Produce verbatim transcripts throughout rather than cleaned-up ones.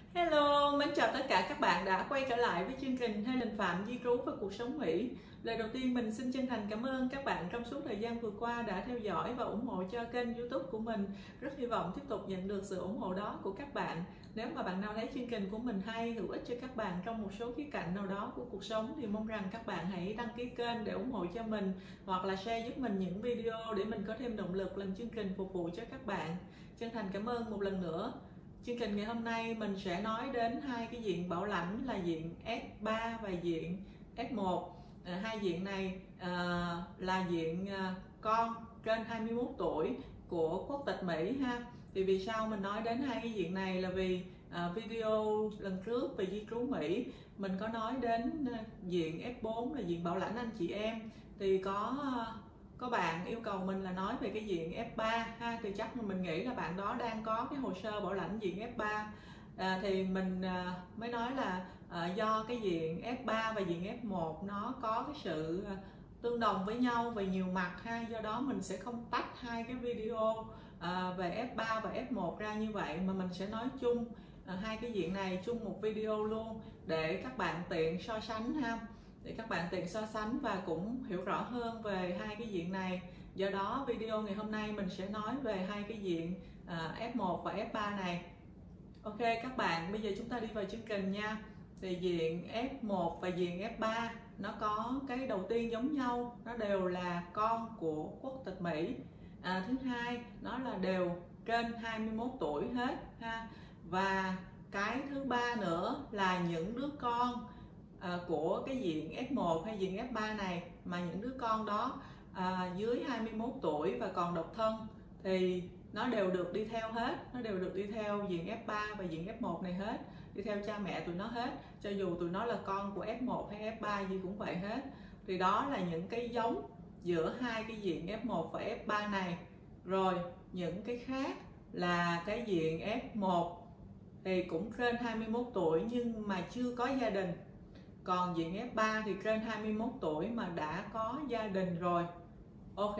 Hello, mến chào tất cả các bạn đã quay trở lại với chương trình Helen Phạm Di trú và cuộc sống Mỹ. Lời đầu tiên mình xin chân thành cảm ơn các bạn trong suốt thời gian vừa qua đã theo dõi và ủng hộ cho kênh YouTube của mình. Rất hy vọng tiếp tục nhận được sự ủng hộ đó của các bạn. Nếu mà bạn nào thấy chương trình của mình hay, hữu ích cho các bạn trong một số khía cạnh nào đó của cuộc sống thì mong rằng các bạn hãy đăng ký kênh để ủng hộ cho mình, hoặc là share giúp mình những video để mình có thêm động lực làm chương trình phục vụ cho các bạn. Chân thành cảm ơn một lần nữa. Chương trình ngày hôm nay mình sẽ nói đến hai cái diện bảo lãnh là diện ép ba và diện ép một. À, hai diện này à, là diện à, con trên hai mươi mốt tuổi của quốc tịch Mỹ ha. Thì vì sao mình nói đến hai cái diện này là vì à, video lần trước về di trú Mỹ mình có nói đến à, diện ép bốn là diện bảo lãnh anh chị em, thì có à, có bạn yêu cầu mình là nói về cái diện ép ba ha, thì chắc mình nghĩ là bạn đó đang có cái hồ sơ bảo lãnh diện ép ba. À, thì mình à, mới nói là à, do cái diện ép ba và diện ép một nó có cái sự à, tương đồng với nhau về nhiều mặt ha, do đó mình sẽ không tách hai cái video à, về ép ba và ép một ra như vậy, mà mình sẽ nói chung à, hai cái diện này chung một video luôn để các bạn tiện so sánh ha, để các bạn tiện so sánh và cũng hiểu rõ hơn về hai cái diện này. Do đó video ngày hôm nay mình sẽ nói về hai cái diện à, ép một và ép ba này. Ok các bạn, bây giờ chúng ta đi vào chương trình nha. Thì diện ép một và diện ép ba nó có cái đầu tiên giống nhau, nó đều là con của quốc tịch Mỹ. À, thứ hai nó là đều trên hai mươi mốt tuổi hết ha. Và cái thứ ba nữa là những đứa con à, của cái diện ép một hay diện ép ba này mà những đứa con đó à, dưới hai mươi mốt tuổi và còn độc thân thì nó đều được đi theo hết, nó đều được đi theo diện ép ba và diện ép một này hết, đi theo cha mẹ tụi nó hết, cho dù tụi nó là con của ép một hay ép ba gì cũng vậy hết. Thì đó là những cái giống giữa hai cái diện ép một và ép ba này. Rồi những cái khác là cái diện ép một thì cũng trên hai mươi mốt tuổi nhưng mà chưa có gia đình, còn diện ép ba thì trên hai mươi mốt tuổi mà đã có gia đình rồi. Ok,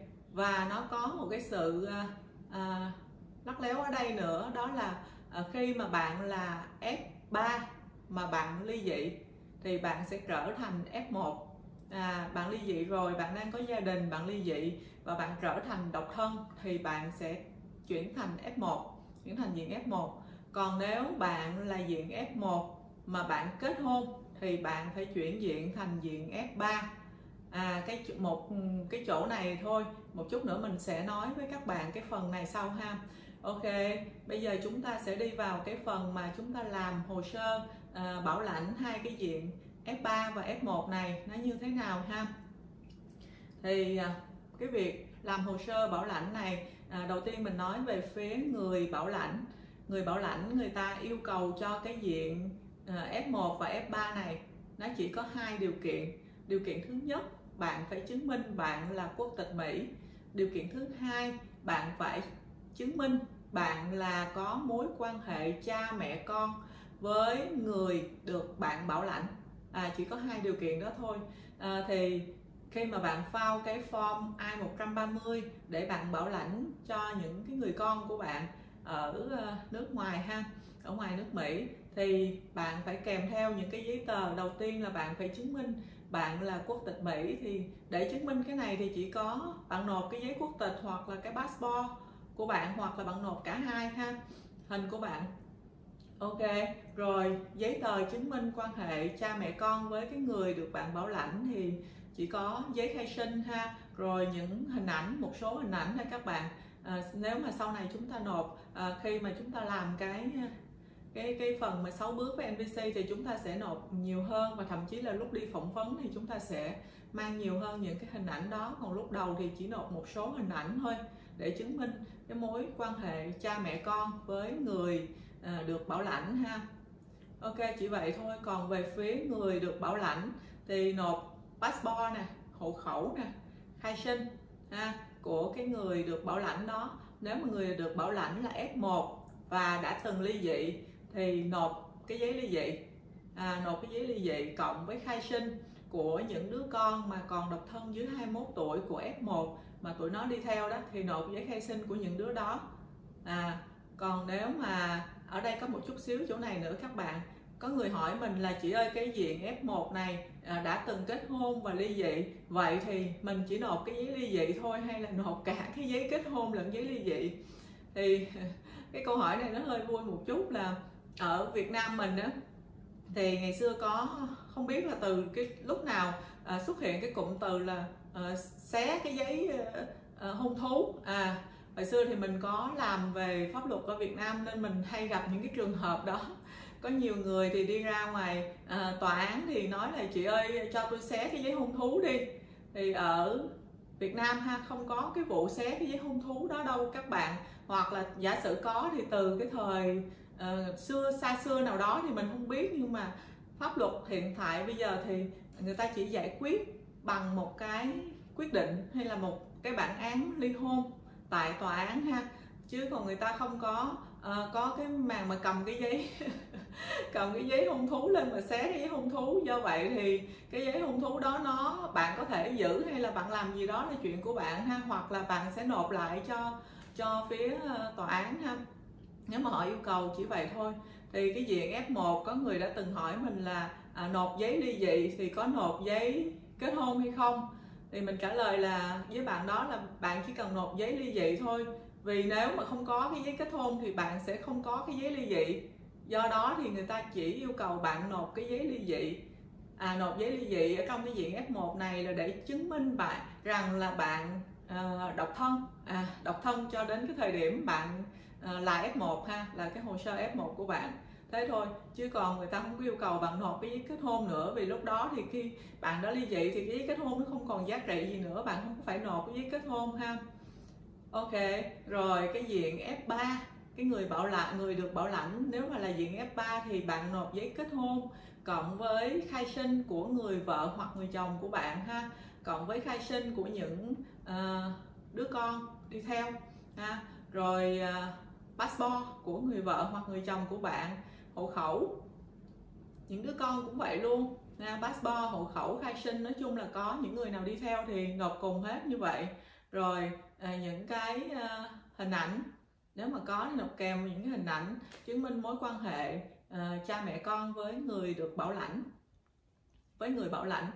và nó có một cái sự à, à, lắt léo ở đây nữa, đó là à, khi mà bạn là ép ba mà bạn ly dị thì bạn sẽ trở thành ép một. À, bạn ly dị rồi, bạn đang có gia đình, bạn ly dị và bạn trở thành độc thân thì bạn sẽ chuyển thành ép một, chuyển thành diện ép một. Còn nếu bạn là diện ép một mà bạn kết hôn thì bạn phải chuyển diện thành diện ép ba. À, cái một cái chỗ này thôi, một chút nữa mình sẽ nói với các bạn cái phần này sau ha. Ok, bây giờ chúng ta sẽ đi vào cái phần mà chúng ta làm hồ sơ à, bảo lãnh hai cái diện ép ba và ép một này nó như thế nào ha. Thì à, cái việc làm hồ sơ bảo lãnh này à, đầu tiên mình nói về phía người bảo lãnh. Người bảo lãnh người ta yêu cầu cho cái diện à, ép một và ép ba này nó chỉ có hai điều kiện. Điều kiện thứ nhất, bạn phải chứng minh bạn là quốc tịch Mỹ. Điều kiện thứ hai, bạn phải chứng minh bạn là có mối quan hệ cha mẹ con với người được bạn bảo lãnh. À, chỉ có hai điều kiện đó thôi. À, thì khi mà bạn file cái form I một ba mươi để bạn bảo lãnh cho những cái người con của bạn ở nước ngoài ha, ở ngoài nước Mỹ, thì bạn phải kèm theo những cái giấy tờ. Đầu tiên là bạn phải chứng minh bạn là quốc tịch Mỹ. Thì để chứng minh cái này thì chỉ có bạn nộp cái giấy quốc tịch hoặc là cái passport của bạn, hoặc là bạn nộp cả hai ha, hình của bạn. Ok, rồi giấy tờ chứng minh quan hệ cha mẹ con với cái người được bạn bảo lãnh thì chỉ có giấy khai sinh ha, rồi những hình ảnh, một số hình ảnh ha các bạn. À, nếu mà sau này chúng ta nộp à, khi mà chúng ta làm cái cái cái phần mà sáu bước với en pê xê thì chúng ta sẽ nộp nhiều hơn, và thậm chí là lúc đi phỏng vấn thì chúng ta sẽ mang nhiều hơn những cái hình ảnh đó. Còn lúc đầu thì chỉ nộp một số hình ảnh thôi để chứng minh cái mối quan hệ cha mẹ con với người à, được bảo lãnh ha. Ok, chỉ vậy thôi. Còn về phía người được bảo lãnh thì nộp passport nè, hộ khẩu nè, khai sinh ha, của cái người được bảo lãnh đó. Nếu mà người được bảo lãnh là ép một và đã từng ly dị thì nộp cái giấy ly dị, à, nộp cái giấy ly dị cộng với khai sinh của những đứa con mà còn độc thân dưới hai mươi mốt tuổi của ép một mà tụi nó đi theo đó, thì nộp giấy khai sinh của những đứa đó. À, còn nếu mà ở đây có một chút xíu chỗ này nữa các bạn. Có người hỏi mình là chị ơi, cái diện F một này à, đã từng kết hôn và ly dị, vậy thì mình chỉ nộp cái giấy ly dị thôi hay là nộp cả cái giấy kết hôn lẫn giấy ly dị? Thì cái câu hỏi này nó hơi vui một chút, là ở Việt Nam mình á thì ngày xưa có, không biết là từ cái lúc nào à, xuất hiện cái cụm từ là à, xé cái giấy à, hôn thú. À hồi xưa thì mình có làm về pháp luật ở Việt Nam nên mình hay gặp những cái trường hợp đó. Có nhiều người thì đi ra ngoài à, tòa án thì nói là chị ơi cho tôi xé cái giấy hôn thú đi. Thì ở Việt Nam ha, không có cái vụ xé cái giấy hôn thú đó đâu các bạn. Hoặc là giả sử có thì từ cái thời uh, xưa xa xưa nào đó thì mình không biết, nhưng mà pháp luật hiện tại bây giờ thì người ta chỉ giải quyết bằng một cái quyết định hay là một cái bản án ly hôn tại tòa án ha, chứ còn người ta không có uh, có cái màn mà cầm cái giấy cầm cái giấy hôn thú lên mà xé cái giấy hôn thú. Do vậy thì cái giấy hôn thú đó nó bạn có thể giữ hay là bạn làm gì đó là chuyện của bạn ha, hoặc là bạn sẽ nộp lại cho cho phía uh, tòa án ha, nếu mà họ yêu cầu, chỉ vậy thôi. Thì cái diện F một, có người đã từng hỏi mình là à, nộp giấy ly dị thì có nộp giấy kết hôn hay không. Thì mình trả lời là với bạn đó là bạn chỉ cần nộp giấy ly dị thôi, vì nếu mà không có cái giấy kết hôn thì bạn sẽ không có cái giấy ly dị. Do đó thì người ta chỉ yêu cầu bạn nộp cái giấy ly dị. À, nộp giấy ly dị ở trong cái diện F một này là để chứng minh bạn rằng là bạn uh, độc thân, à, độc thân cho đến cái thời điểm bạn uh, là F một ha, là cái hồ sơ F một của bạn. Thế thôi, chứ còn người ta không có yêu cầu bạn nộp cái giấy kết hôn nữa, vì lúc đó thì khi bạn đã ly dị thì cái giấy kết hôn nó không còn giá trị gì nữa, bạn không phải nộp cái giấy kết hôn ha. Ok, rồi cái diện F ba, cái người bảo lãnh, người được bảo lãnh, nếu mà là diện F ba thì bạn nộp giấy kết hôn cộng với khai sinh của người vợ hoặc người chồng của bạn ha, cộng với khai sinh của những uh, đứa con đi theo ha, rồi uh, passport của người vợ hoặc người chồng của bạn, hộ khẩu, những đứa con cũng vậy luôn nha, passport, hộ khẩu, khai sinh, nói chung là có những người nào đi theo thì nộp cùng hết như vậy. Rồi à, những cái à, hình ảnh, nếu mà có thì nộp kèm những cái hình ảnh chứng minh mối quan hệ à, cha mẹ con với người được bảo lãnh, với người bảo lãnh.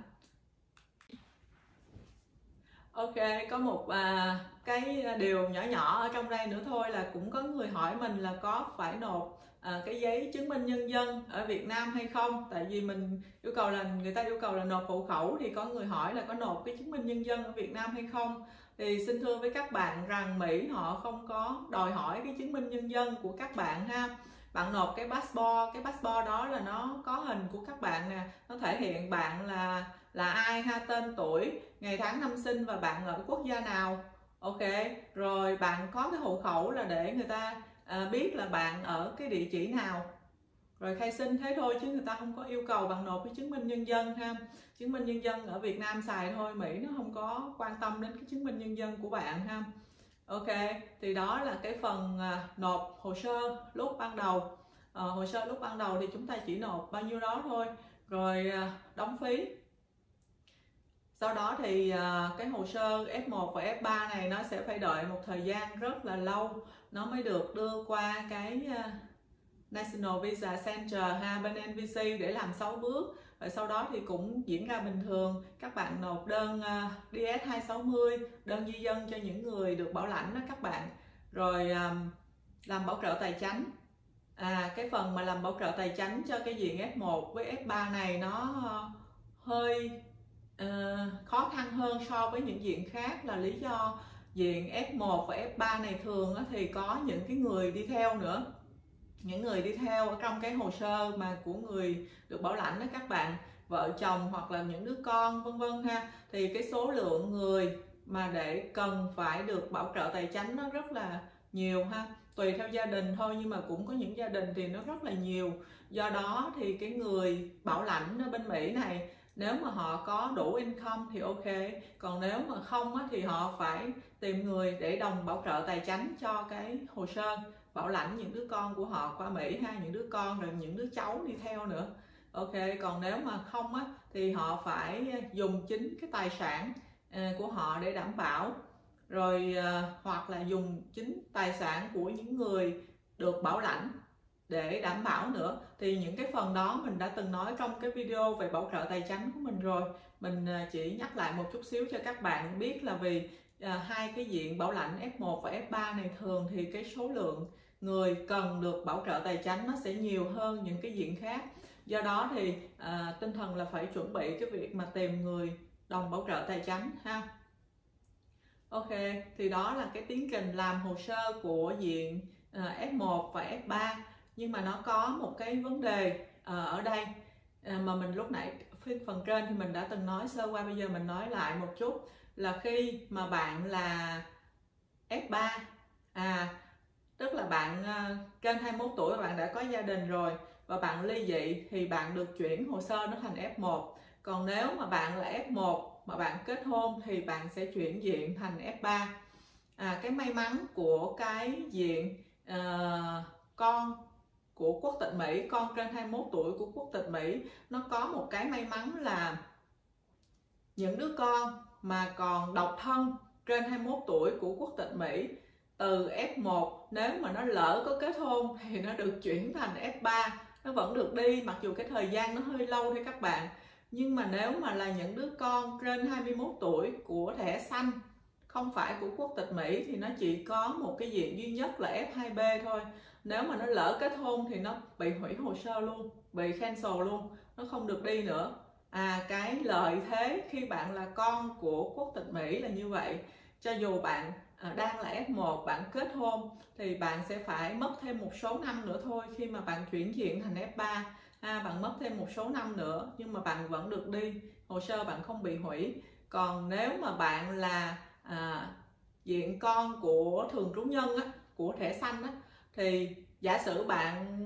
Ok, có một à, cái điều nhỏ nhỏ ở trong đây nữa thôi, là cũng có người hỏi mình là có phải nộp à, cái giấy chứng minh nhân dân ở Việt Nam hay không. Tại vì mình yêu cầu là, người ta yêu cầu là nộp hộ khẩu, thì có người hỏi là có nộp cái chứng minh nhân dân ở Việt Nam hay không. Thì xin thưa với các bạn rằng Mỹ họ không có đòi hỏi cái chứng minh nhân dân của các bạn ha. Bạn nộp cái passport, cái passport đó là nó có hình của các bạn nè, nó thể hiện bạn là là ai ha, tên tuổi, ngày tháng năm sinh và bạn ở quốc gia nào. Ok, rồi bạn có cái hộ khẩu là để người ta à, biết là bạn ở cái địa chỉ nào. Rồi khai sinh, thế thôi, chứ người ta không có yêu cầu bạn nộp cái chứng minh nhân dân ha. Chứng minh nhân dân ở Việt Nam xài thôi, Mỹ nó không có quan tâm đến cái chứng minh nhân dân của bạn ha. Ok, thì đó là cái phần à, nộp hồ sơ lúc ban đầu. à, Hồ sơ lúc ban đầu thì chúng ta chỉ nộp bao nhiêu đó thôi, rồi à, đóng phí. Sau đó thì à, cái hồ sơ F một và F ba này nó sẽ phải đợi một thời gian rất là lâu, nó mới được đưa qua cái à, National Visa Center ha, bên N V C để làm sáu bước. Và sau đó thì cũng diễn ra bình thường, các bạn nộp đơn uh, D S hai sáu mươi, đơn di dân cho những người được bảo lãnh đó các bạn. Rồi um, làm bảo trợ tài chánh. À, cái phần mà làm bảo trợ tài chánh cho cái diện F một với F ba này nó uh, hơi uh, khó khăn hơn so với những diện khác, là lý do diện F một và F ba này thường uh, thì có những cái người đi theo nữa. Những người đi theo ở trong cái hồ sơ mà của người được bảo lãnh đó các bạn, vợ chồng hoặc là những đứa con vân vân ha, thì cái số lượng người mà để cần phải được bảo trợ tài chánh nó rất là nhiều ha, tùy theo gia đình thôi, nhưng mà cũng có những gia đình thì nó rất là nhiều. Do đó thì cái người bảo lãnh ở bên Mỹ này, nếu mà họ có đủ income thì ok, còn nếu mà không á, thì họ phải tìm người để đồng bảo trợ tài chánh cho cái hồ sơ bảo lãnh những đứa con của họ qua Mỹ ha, những đứa con rồi những đứa cháu đi theo nữa. Ok, còn nếu mà không á thì họ phải dùng chính cái tài sản của họ để đảm bảo, rồi hoặc là dùng chính tài sản của những người được bảo lãnh để đảm bảo nữa. Thì những cái phần đó mình đã từng nói trong cái video về bảo trợ tài chính của mình rồi. Mình chỉ nhắc lại một chút xíu cho các bạn biết là vì à, hai cái diện bảo lãnh F một và F ba này thường thì cái số lượng người cần được bảo trợ tài chính nó sẽ nhiều hơn những cái diện khác. Do đó thì à, tinh thần là phải chuẩn bị cái việc mà tìm người đồng bảo trợ tài chính ha. Ok, thì đó là cái tiến trình làm hồ sơ của diện à, F một và F ba. Nhưng mà nó có một cái vấn đề à, ở đây à, mà mình lúc nãy phần trên thì mình đã từng nói sơ qua, bây giờ mình nói lại một chút, là khi mà bạn là F ba, à tức là bạn à, trên hai mươi mốt tuổi, bạn đã có gia đình rồi và bạn ly dị thì bạn được chuyển hồ sơ nó thành F một. Còn nếu mà bạn là F một mà bạn kết hôn thì bạn sẽ chuyển diện thành F ba. À, cái may mắn của cái diện uh, con của quốc tịch Mỹ, con trên hai mươi mốt tuổi của quốc tịch Mỹ, nó có một cái may mắn là những đứa con mà còn độc thân trên hai mươi mốt tuổi của quốc tịch Mỹ từ F một, nếu mà nó lỡ có kết hôn thì nó được chuyển thành F ba, nó vẫn được đi, mặc dù cái thời gian nó hơi lâu thôi các bạn. Nhưng mà nếu mà là những đứa con trên hai mươi mốt tuổi của thẻ xanh, không phải của quốc tịch Mỹ, thì nó chỉ có một cái diện duy nhất là F hai B thôi. Nếu mà nó lỡ kết hôn thì nó bị hủy hồ sơ luôn, bị cancel luôn, nó không được đi nữa. À, cái lợi thế khi bạn là con của quốc tịch Mỹ là như vậy. Cho dù bạn à, đang là F một, bạn kết hôn thì bạn sẽ phải mất thêm một số năm nữa thôi khi mà bạn chuyển diện thành F ba. À, bạn mất thêm một số năm nữa nhưng mà bạn vẫn được đi, hồ sơ bạn không bị hủy. Còn nếu mà bạn là à, diện con của thường trú nhân á, của thẻ xanh á, thì giả sử bạn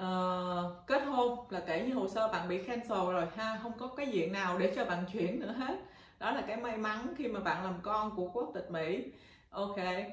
uh, kết hôn là kể như hồ sơ bạn bị cancel rồi ha, không có cái diện nào để cho bạn chuyển nữa hết. Đó là cái may mắn khi mà bạn làm con của quốc tịch Mỹ. Ok,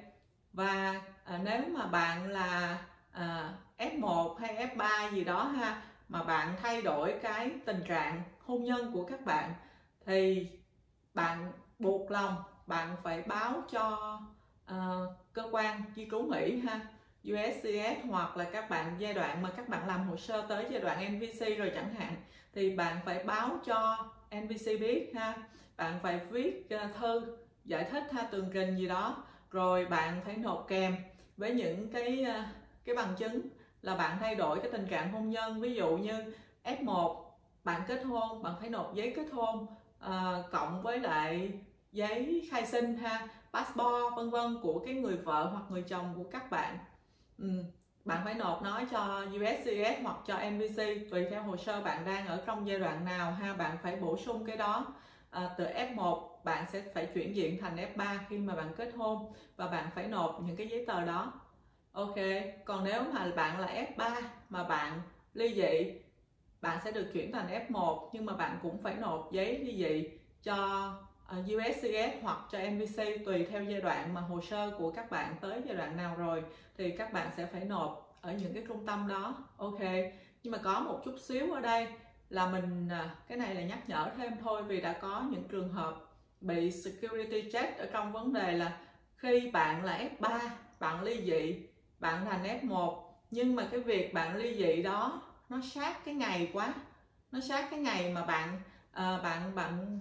và à, nếu mà bạn là à, F một hay F ba gì đó ha, mà bạn thay đổi cái tình trạng hôn nhân của các bạn thì bạn buộc lòng bạn phải báo cho uh, cơ quan di trú Mỹ ha, U S C S, hoặc là các bạn giai đoạn mà các bạn làm hồ sơ tới giai đoạn N V C rồi chẳng hạn, thì bạn phải báo cho N V C biết ha. Bạn phải viết uh, thư giải thích ha, tường trình gì đó, rồi bạn phải nộp kèm với những cái uh, cái bằng chứng là bạn thay đổi cái tình trạng hôn nhân. Ví dụ như F một bạn kết hôn, bạn phải nộp giấy kết hôn uh, cộng với lại giấy khai sinh ha, passport vân vân của cái người vợ hoặc người chồng của các bạn. Ừ. Bạn phải nộp nó cho U S C S hoặc cho N V C tùy theo hồ sơ bạn đang ở trong giai đoạn nào ha. Bạn phải bổ sung cái đó. À, từ F một bạn sẽ phải chuyển diện thành F ba khi mà bạn kết hôn, và bạn phải nộp những cái giấy tờ đó. Ok, còn nếu mà bạn là F ba mà bạn ly dị, bạn sẽ được chuyển thành F một, nhưng mà bạn cũng phải nộp giấy ly dị cho U S C S hoặc cho N V C tùy theo giai đoạn mà hồ sơ của các bạn tới giai đoạn nào rồi, thì các bạn sẽ phải nộp ở những cái trung tâm đó. Ok, nhưng mà có một chút xíu ở đây là mình, cái này là nhắc nhở thêm thôi, vì đã có những trường hợp bị security check ở trong vấn đề là khi bạn là F ba, bạn ly dị, bạn thành F một, nhưng mà cái việc bạn ly dị đó nó sát cái ngày quá, nó sát cái ngày mà bạn uh, bạn bạn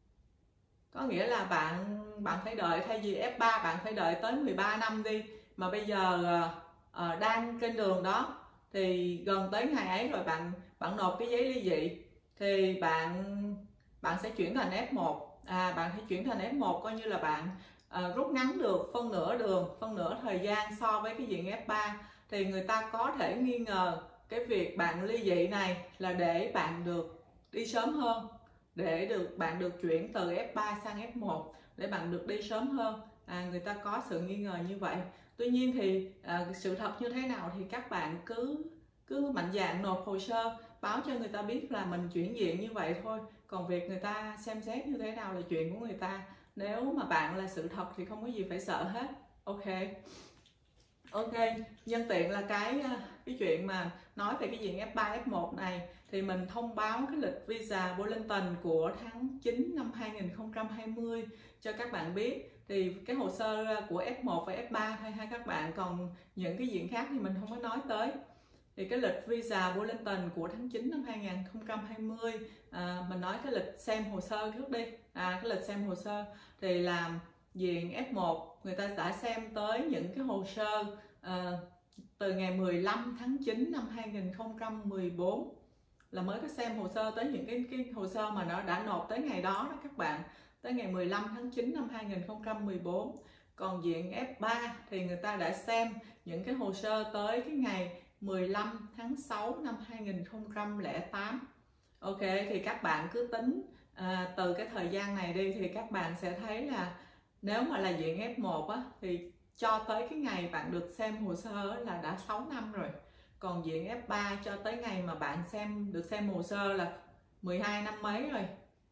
có nghĩa là bạn bạn phải đợi, thay vì F ba bạn phải đợi tới mười ba năm đi, mà bây giờ uh, đang trên đường đó thì gần tới ngày ấy rồi bạn bạn nộp cái giấy ly dị thì bạn bạn sẽ chuyển thành F một. À, bạn sẽ chuyển thành F một, coi như là bạn uh, rút ngắn được phân nửa đường, phân nửa thời gian so với cái diện F ba. Thì người ta có thể nghi ngờ cái việc bạn ly dị này là để bạn được đi sớm hơn, để được bạn được chuyển từ F ba sang F một, để bạn được đi sớm hơn. À, người ta có sự nghi ngờ như vậy. Tuy nhiên thì à, sự thật như thế nào thì các bạn cứ cứ mạnh dạn nộp hồ sơ, báo cho người ta biết là mình chuyển diện như vậy thôi. Còn việc người ta xem xét như thế nào là chuyện của người ta. Nếu mà bạn là sự thật thì không có gì phải sợ hết. Ok. Ok, nhân tiện là cái cái chuyện mà nói về cái diện F ba, F một này thì mình thông báo cái lịch visa Bulletin của tháng chín năm hai nghìn không trăm hai mươi cho các bạn biết. Thì cái hồ sơ của F một và F ba thôi ha các bạn, còn những cái diện khác thì mình không có nói tới. Thì cái lịch visa Bulletin của tháng chín năm hai nghìn không trăm hai mươi, à, mình nói cái lịch xem hồ sơ trước đi. À, cái lịch xem hồ sơ thì là diện F một người ta đã xem tới những cái hồ sơ à, từ ngày mười lăm tháng chín năm hai nghìn không trăm mười bốn là mới có xem hồ sơ tới những cái, cái hồ sơ mà nó đã nộp tới ngày đó đó các bạn, tới ngày mười lăm tháng chín năm hai nghìn không trăm mười bốn. Còn diện F ba thì người ta đã xem những cái hồ sơ tới cái ngày mười lăm tháng sáu năm hai nghìn không trăm lẻ tám. Ok, thì các bạn cứ tính à, từ cái thời gian này đi thì các bạn sẽ thấy là nếu mà là diện F một á, thì cho tới cái ngày bạn được xem hồ sơ là đã sáu năm rồi. Còn diện F ba cho tới ngày mà bạn xem được xem hồ sơ là mười hai năm mấy rồi.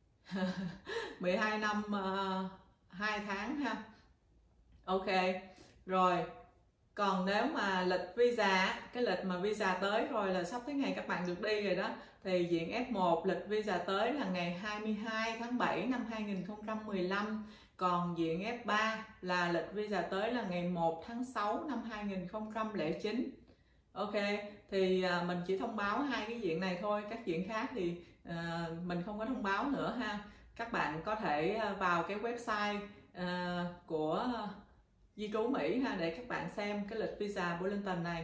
mười hai năm uh, hai tháng ha. Ok, rồi. Còn nếu mà lịch visa, cái lịch mà visa tới rồi là sắp tới ngày các bạn được đi rồi đó, thì diện F một lịch visa tới là ngày hai mươi hai tháng bảy năm hai nghìn không trăm mười lăm. Còn diện F ba là lịch visa tới là ngày một tháng sáu năm hai nghìn không trăm lẻ chín. Ok, thì à, mình chỉ thông báo hai cái diện này thôi, các diện khác thì à, mình không có thông báo nữa ha. Các bạn có thể vào cái website à, của di trú Mỹ ha để các bạn xem cái lịch visa Bulletin này.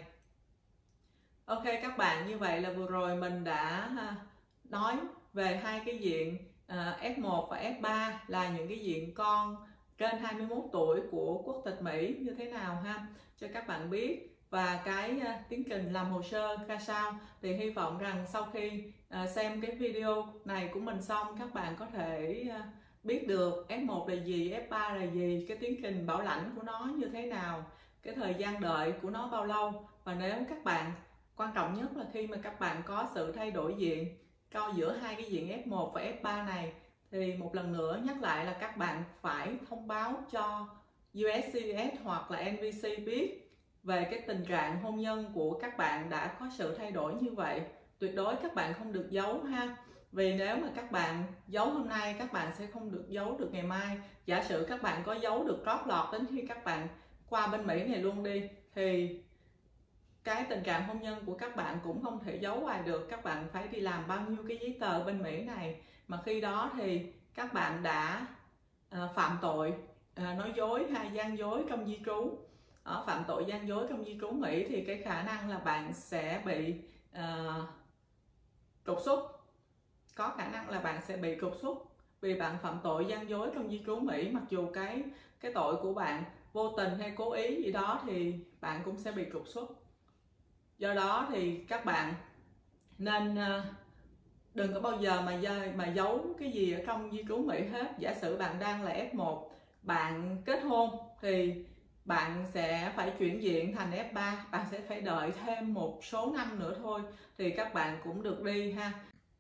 Ok các bạn, như vậy là vừa rồi mình đã ha, nói về hai cái diện à, F một và F ba là những cái diện con trên hai mươi mốt tuổi của quốc tịch Mỹ như thế nào ha, cho các bạn biết. Và cái uh, tiến trình làm hồ sơ ra sao thì hy vọng rằng sau khi uh, xem cái video này của mình xong, các bạn có thể uh, biết được F một là gì, F ba là gì, cái tiến trình bảo lãnh của nó như thế nào, cái thời gian đợi của nó bao lâu. Và nếu các bạn, quan trọng nhất là khi mà các bạn có sự thay đổi diện coi giữa hai cái diện F một và F ba này, thì một lần nữa nhắc lại là các bạn phải thông báo cho U S C I S hoặc là N V C biết về cái tình trạng hôn nhân của các bạn đã có sự thay đổi như vậy. Tuyệt đối các bạn không được giấu ha. Vì nếu mà các bạn giấu hôm nay, các bạn sẽ không được giấu được ngày mai. Giả sử các bạn có giấu được trót lọt đến khi các bạn qua bên Mỹ này luôn đi, thì cái tình trạng hôn nhân của các bạn cũng không thể giấu hoài được. Các bạn phải đi làm bao nhiêu cái giấy tờ bên Mỹ này, mà khi đó thì các bạn đã uh, phạm tội uh, nói dối hay gian dối trong di trú. Ở phạm tội gian dối trong di trú Mỹ thì cái khả năng là bạn sẽ bị uh, trục xuất. Có khả năng là bạn sẽ bị trục xuất vì bạn phạm tội gian dối trong di trú Mỹ. Mặc dù cái cái tội của bạn vô tình hay cố ý gì đó thì bạn cũng sẽ bị trục xuất. Do đó thì các bạn nên uh, đừng có bao giờ mà mà giấu cái gì ở trong di trú Mỹ hết. Giả sử bạn đang là F một, bạn kết hôn thì bạn sẽ phải chuyển diện thành F ba, bạn sẽ phải đợi thêm một số năm nữa thôi thì các bạn cũng được đi ha.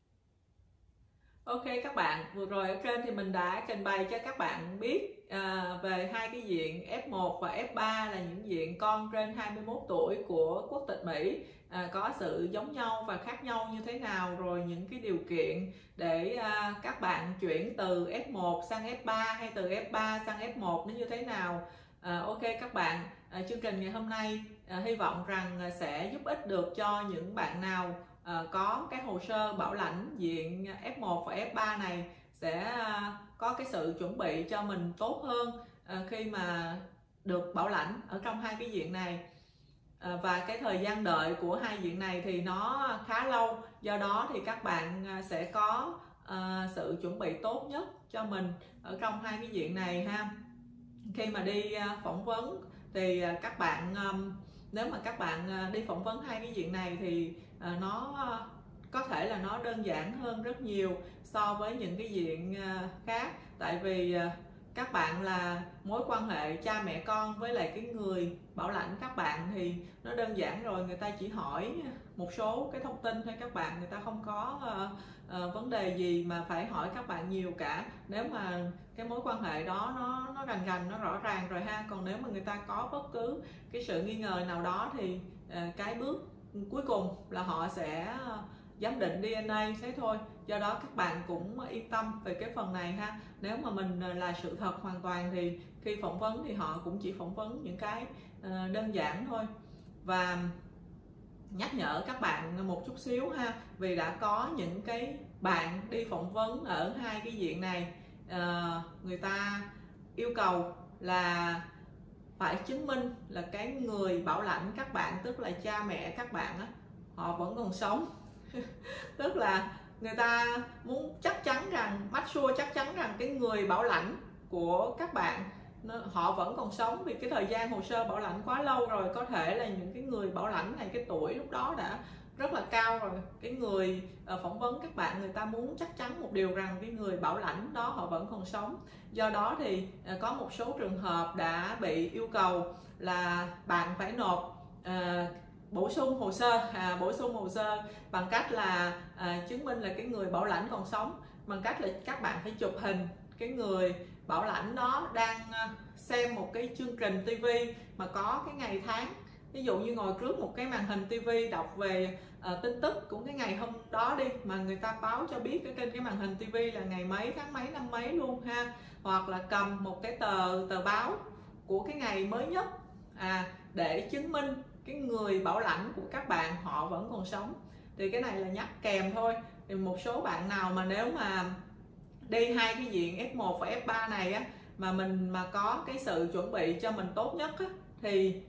Ok các bạn, vừa rồi ở trên thì mình đã trình bày cho các bạn biết à, về hai cái diện F một và F ba là những diện con trên hai mươi mốt tuổi của quốc tịch Mỹ, à, có sự giống nhau và khác nhau như thế nào, rồi những cái điều kiện để à, các bạn chuyển từ F một sang F ba hay từ F ba sang F một nó như thế nào. À, ok các bạn, à, chương trình ngày hôm nay à, hy vọng rằng sẽ giúp ích được cho những bạn nào à, có cái hồ sơ bảo lãnh diện F một và F ba này, sẽ à, có cái sự chuẩn bị cho mình tốt hơn à, khi mà được bảo lãnh ở trong hai cái diện này. À, và cái thời gian đợi của hai diện này thì nó khá lâu, do đó thì các bạn sẽ có à, sự chuẩn bị tốt nhất cho mình ở trong hai cái diện này ha. Khi mà đi phỏng vấn thì các bạn, nếu mà các bạn đi phỏng vấn hai cái diện này thì nó có thể là nó đơn giản hơn rất nhiều so với những cái diện khác. Tại vì các bạn là mối quan hệ cha mẹ con với lại cái người bảo lãnh các bạn thì nó đơn giản rồi, người ta chỉ hỏi một số cái thông tin thôi các bạn, người ta không có uh, uh, vấn đề gì mà phải hỏi các bạn nhiều cả. Nếu mà cái mối quan hệ đó nó nó rành rành, nó rõ ràng rồi ha. Còn nếu mà người ta có bất cứ cái sự nghi ngờ nào đó thì uh, cái bước cuối cùng là họ sẽ uh, giám định D N A thế thôi. Do đó các bạn cũng yên tâm về cái phần này ha. Nếu mà mình là sự thật hoàn toàn thì khi phỏng vấn thì họ cũng chỉ phỏng vấn những cái uh, đơn giản thôi. Và nhắc nhở các bạn một chút xíu ha, vì đã có những cái bạn đi phỏng vấn ở hai cái diện này, à, người ta yêu cầu là phải chứng minh là cái người bảo lãnh các bạn, tức là cha mẹ các bạn á, họ vẫn còn sống. Tức là người ta muốn chắc chắn rằng, make sure chắc chắn rằng cái người bảo lãnh của các bạn họ vẫn còn sống, vì cái thời gian hồ sơ bảo lãnh quá lâu rồi. Có thể là những cái người bảo lãnh này cái tuổi lúc đó đã rất là cao rồi. Cái người uh, phỏng vấn các bạn, người ta muốn chắc chắn một điều rằng cái người bảo lãnh đó họ vẫn còn sống. Do đó thì uh, có một số trường hợp đã bị yêu cầu là bạn phải nộp uh, bổ sung hồ sơ, à, bổ sung hồ sơ bằng cách là à, chứng minh là cái người bảo lãnh còn sống, bằng cách là các bạn phải chụp hình cái người bảo lãnh đó đang xem một cái chương trình tivi mà có cái ngày tháng, ví dụ như ngồi trước một cái màn hình tivi đọc về uh, tin tức của cái ngày hôm đó đi, mà người ta báo cho biết ở trên cái màn hình tivi là ngày mấy, tháng mấy, năm mấy luôn ha, hoặc là cầm một cái tờ tờ báo của cái ngày mới nhất, à, để chứng minh cái người bảo lãnh của các bạn họ vẫn còn sống. Thì cái này là nhắc kèm thôi. Thì một số bạn nào mà nếu mà đi hai cái diện F một và F ba này á, mà mình mà có cái sự chuẩn bị cho mình tốt nhất á, thì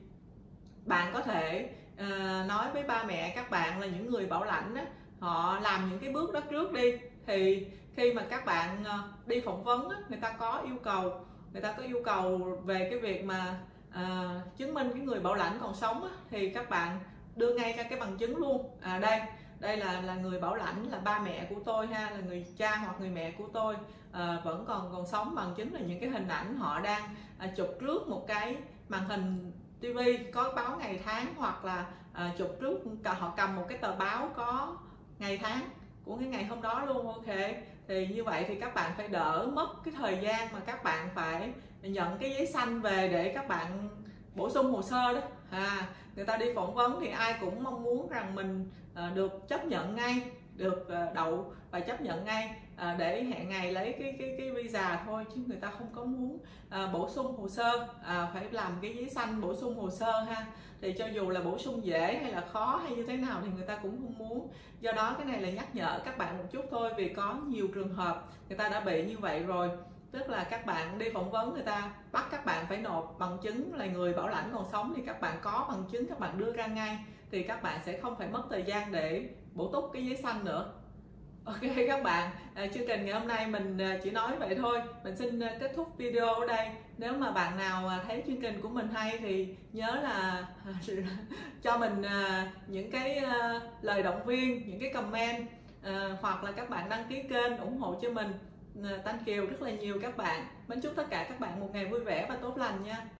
bạn có thể uh, nói với ba mẹ các bạn là những người bảo lãnh á, họ làm những cái bước đó trước đi. Thì khi mà các bạn uh, đi phỏng vấn á, người ta có yêu cầu người ta có yêu cầu về cái việc mà À, chứng minh cái người bảo lãnh còn sống á, thì các bạn đưa ngay ra cái bằng chứng luôn. À đây, đây là là người bảo lãnh là ba mẹ của tôi ha, là người cha hoặc người mẹ của tôi à, vẫn còn còn sống. Bằng chứng là những cái hình ảnh họ đang à, chụp trước một cái màn hình tivi có báo ngày tháng, hoặc là à, chụp trước họ cầm một cái tờ báo có ngày tháng của cái ngày hôm đó luôn. Ok, thì như vậy thì các bạn phải đỡ mất cái thời gian mà các bạn phải nhận cái giấy xanh về để các bạn bổ sung hồ sơ đó. À, người ta đi phỏng vấn thì ai cũng mong muốn rằng mình à, được chấp nhận ngay, được à, đậu và chấp nhận ngay à, để hẹn ngày lấy cái cái cái visa thôi, chứ người ta không có muốn à, bổ sung hồ sơ, à, phải làm cái giấy xanh bổ sung hồ sơ ha. Thì cho dù là bổ sung dễ hay là khó hay như thế nào thì người ta cũng không muốn. Do đó cái này là nhắc nhở các bạn một chút thôi, vì có nhiều trường hợp người ta đã bị như vậy rồi. Tức là các bạn đi phỏng vấn, người ta bắt các bạn phải nộp bằng chứng là người bảo lãnh còn sống, thì các bạn có bằng chứng các bạn đưa ra ngay, thì các bạn sẽ không phải mất thời gian để bổ túc cái giấy xanh nữa. Ok các bạn, à, chương trình ngày hôm nay mình chỉ nói vậy thôi. Mình xin kết thúc video ở đây. Nếu mà bạn nào thấy chương trình của mình hay thì nhớ là cho mình những cái lời động viên, những cái comment, à, hoặc là các bạn đăng ký kênh ủng hộ cho mình. Thank you rất là nhiều các bạn. Mến chúc tất cả các bạn một ngày vui vẻ và tốt lành nha.